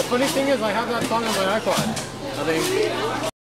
funny thing is, I have that song on my iPod. I think.